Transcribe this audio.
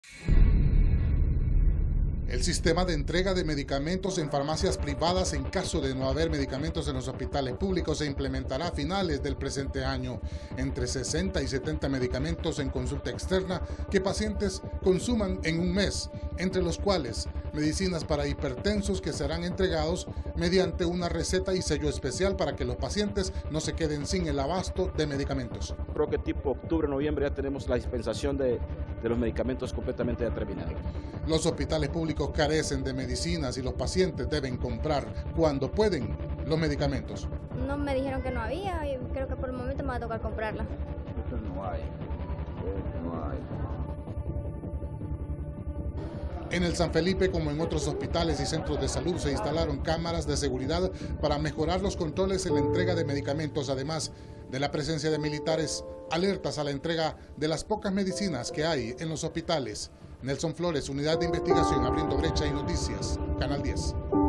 El sistema de entrega de medicamentos en farmacias privadas en caso de no haber medicamentos en los hospitales públicos se implementará a finales del presente año. Entre 60 y 70 medicamentos en consulta externa que pacientes consuman en un mes, entre los cuales medicinas para hipertensos que serán entregados mediante una receta y sello especial para que los pacientes no se queden sin el abasto de medicamentos. Creo que tipo octubre, noviembre ya tenemos la dispensación de los medicamentos completamente determinados. Los hospitales públicos carecen de medicinas y los pacientes deben comprar cuando pueden los medicamentos. No me dijeron que no había y creo que por el momento me va a tocar comprarla. No hay. En el San Felipe, como en otros hospitales y centros de salud, se instalaron cámaras de seguridad para mejorar los controles en la entrega de medicamentos, además de la presencia de militares alertas a la entrega de las pocas medicinas que hay en los hospitales. Nelson Flores, Unidad de Investigación, Abriendo Brecha y Noticias, Canal 10.